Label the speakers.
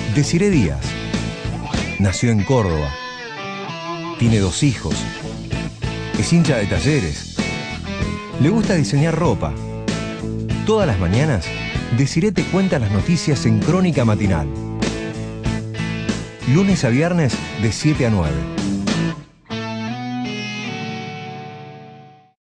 Speaker 1: Desiré Díaz nació en Córdoba. Tiene 2 hijos. Es hincha de Talleres. Le gusta diseñar ropa. Todas las mañanas, Desiré te cuenta las noticias en Crónica Matinal. Lunes a viernes de 7 a 9.